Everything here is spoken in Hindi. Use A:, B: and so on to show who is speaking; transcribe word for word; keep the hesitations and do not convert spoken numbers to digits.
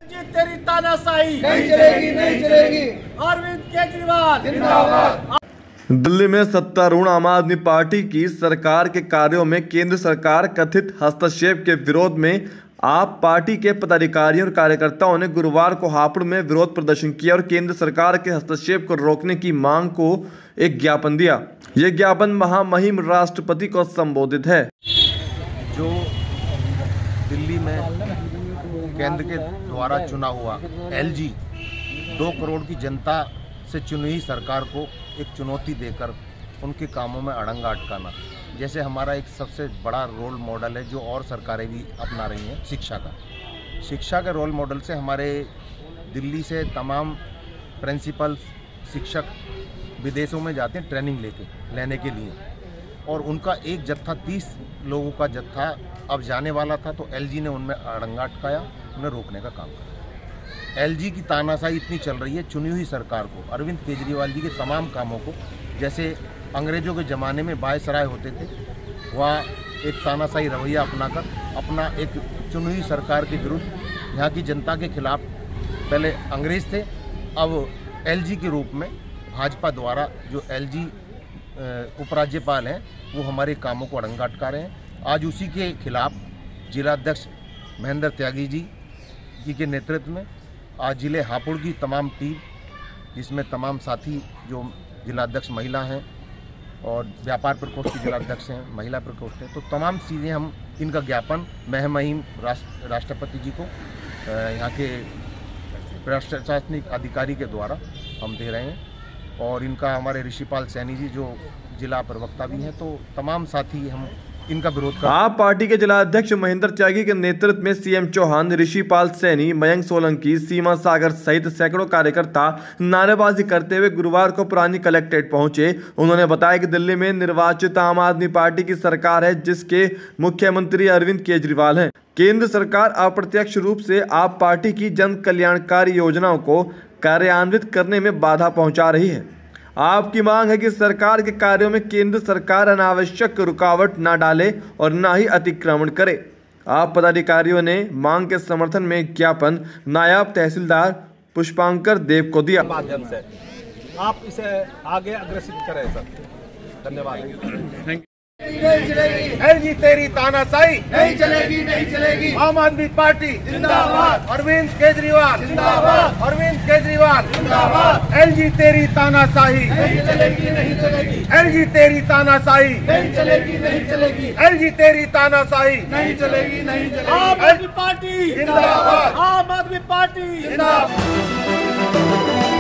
A: तेरी तानाशाही
B: नहीं चलेगी, नहीं चलेगी।
A: अरविंद केजरीवाल
B: जिंदाबाद।
C: दिल्ली में सत्तारूढ़ आम आदमी पार्टी की सरकार के कार्यों में केंद्र सरकार कथित हस्तक्षेप के विरोध में आप पार्टी के पदाधिकारियों और कार्यकर्ताओं ने गुरुवार को हापुड़ में विरोध प्रदर्शन किया और केंद्र सरकार के हस्तक्षेप को रोकने की मांग को एक ज्ञापन दिया। यह ज्ञापन महामहिम राष्ट्रपति को संबोधित है।
D: जो दिल्ली में केंद्र के द्वारा चुना हुआ एलजी दो करोड़ की जनता से चुनी हुई सरकार को एक चुनौती देकर उनके कामों में अड़ंगा अटकाना, जैसे हमारा एक सबसे बड़ा रोल मॉडल है जो और सरकारें भी अपना रही हैं, शिक्षा का शिक्षा के रोल मॉडल से हमारे दिल्ली से तमाम प्रिंसिपल शिक्षक विदेशों में जाते हैं ट्रेनिंग लेके लेने के लिए, और उनका एक जत्था तीस लोगों का जत्था अब जाने वाला था, तो एलजी ने उनमें अड़ंगा अटकाया, उन्हें रोकने का काम किया। एलजी की तानाशाही इतनी चल रही है चुनी हुई सरकार को, अरविंद केजरीवाल जी के तमाम कामों को, जैसे अंग्रेजों के ज़माने में बायसराय होते थे, वहाँ एक तानाशाही रवैया अपनाकर अपना एक चुनी हुई सरकार के विरुद्ध यहाँ की जनता के खिलाफ पहले अंग्रेज थे, अब एलजी के रूप में भाजपा द्वारा जो एलजी उपराज्यपाल हैं वो हमारे कामों को अड़ंगा अटका रहे हैं। आज उसी के खिलाफ जिलाध्यक्ष महेंद्र त्यागी जी जी के नेतृत्व में आज जिले हापुड़ की तमाम टीम, जिसमें तमाम साथी जो जिलाध्यक्ष महिला हैं और व्यापार प्रकोष्ठ के जिलाध्यक्ष हैं, महिला प्रकोष्ठ हैं, तो तमाम चीज़ें हम इनका ज्ञापन महमहिम राष्ट्र राष्ट्रपति जी को यहाँ के प्रशासनिक अधिकारी के द्वारा हम दे रहे हैं, और इनका हमारे ऋषिपाल सैनी जी जो जिला प्रवक्ता भी हैं, तो तमाम साथी हम इनका विरोध कर।
C: आप पार्टी के जिला अध्यक्ष महेंद्र त्यागी के नेतृत्व में सीएम चौहान, ऋषिपाल सैनी, मयंक सोलंकी, सीमा सागर सहित सैकड़ों कार्यकर्ता नारेबाजी करते हुए गुरुवार को पुरानी कलेक्ट्रेट पहुंचे। उन्होंने बताया कि दिल्ली में निर्वाचित आम आदमी पार्टी की सरकार है, जिसके मुख्यमंत्री अरविंद केजरीवाल हैं। केंद्र सरकार अप्रत्यक्ष रूप से आप पार्टी की जन कल्याणकारी योजनाओं को कार्यान्वित करने में बाधा पहुंचा रही है। आपकी मांग है कि सरकार के कार्यों में केंद्र सरकार अनावश्यक रुकावट न डाले और न ही अतिक्रमण करे। आप पदाधिकारियों ने मांग के समर्थन में ज्ञापन नायब तहसीलदार पुष्पांकर देव को दिया।
A: माध्यम से आप इसे आगे अग्रसित करें सर। धन्यवाद। एलजी तेरी तानाशाही
B: नहीं चलेगी, नहीं चलेगी।
A: आम आदमी पार्टी
B: जिंदाबाद।
A: अरविंद केजरीवाल
B: जिंदाबाद।
A: अरविंद केजरीवाल
B: जिंदाबाद।
A: एलजी तेरी तानाशाही
B: नहीं चलेगी, नहीं चलेगी।
A: एलजी तेरी तानाशाही
B: नहीं चलेगी, नहीं चलेगी।
A: एलजी तेरी तानाशाही
B: नहीं चलेगी, नहीं चलेगी।
A: आम आदमी पार्टी
B: जिंदाबाद।
A: आम आदमी पार्टी
B: जिंदाबाद।